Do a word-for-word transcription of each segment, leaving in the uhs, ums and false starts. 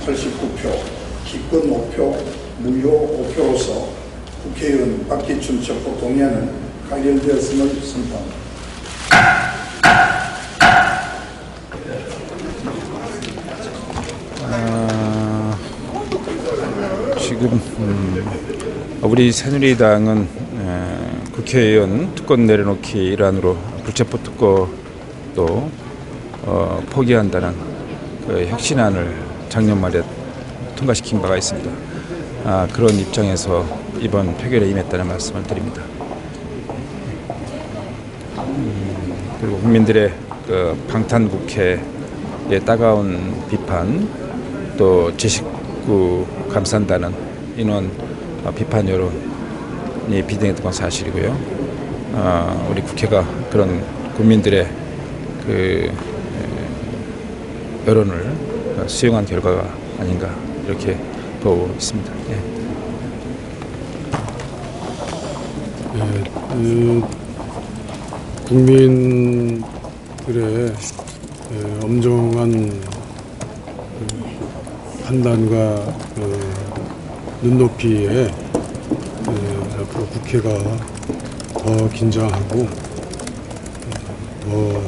팔십구 표, 기권 오 표, 무효 오 표로서 국회의원 박기춘 첩보 동의안은 가결되었음을 선포합니다. 아, 지금 음, 우리 새누리당은 에, 국회의원 특권 내려놓기 일환으로 불체포 특권도 어, 포기한다는 그 혁신안을 작년 말에 통과시킨 바가 있습니다. 아, 그런 입장에서 이번 표결에 임했다는 말씀을 드립니다. 음, 그리고 국민들의 그 방탄국회의 따가운 비판, 또 제식구 감싼다는 인원 비판 여론이 비등했던 건 사실이고요. 아, 우리 국회가 그런 국민들의 그 여론을 수용한 결과가 아닌가 이렇게 보고 있습니다. 예. 예, 그 국민들의 예, 엄정한 그 판단과 그 눈높이에 예, 앞으로 국회가 더 긴장하고 더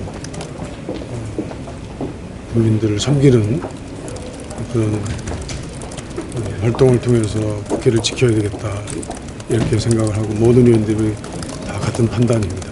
국민들을 섬기는 그런 활동을 통해서 국회를 지켜야 되겠다 이렇게 생각을 하고 모든 의원들이 다 같은 판단입니다.